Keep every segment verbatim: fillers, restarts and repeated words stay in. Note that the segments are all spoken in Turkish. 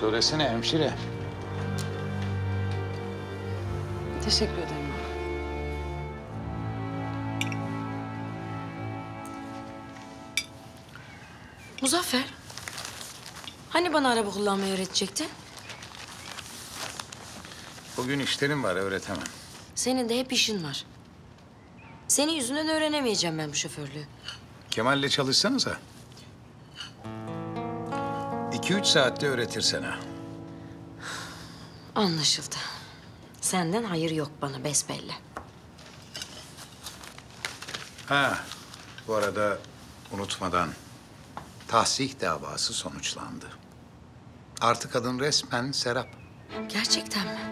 Söylesene hemşire. Teşekkür ederim. Muzaffer. Hani bana araba kullanmayı öğretecektin? Bugün işlerim var, öğretemem. Senin de hep işin var. Senin yüzünden öğrenemeyeceğim ben bu şoförlüğü. Kemal'le çalışsanıza. İki üç saatte öğretir sana. Anlaşıldı. Senden hayır yok bana besbelli. Ha, bu arada unutmadan tahsih davası sonuçlandı. Artık adın resmen Serap. Gerçekten mi?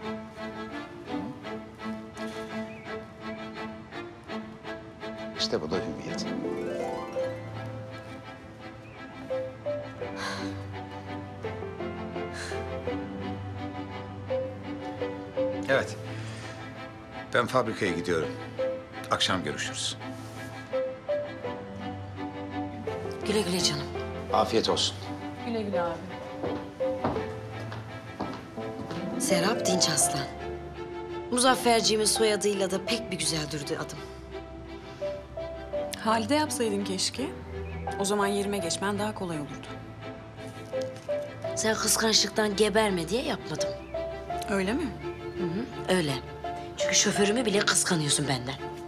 İşte bu da hüviyet. Evet. Ben fabrikaya gidiyorum. Akşam görüşürüz. Güle güle canım. Afiyet olsun. Güle güle abi. Serap Dinç Aslan. Muzafferciğimin soyadıyla da pek bir güzel durdu adım. Halide yapsaydın keşke. O zaman yerime geçmen daha kolay olurdu. Sen kıskançlıktan geberme diye yapmadım. Öyle mi? Öyle. Çünkü şoförümü bile kıskanıyorsun benden.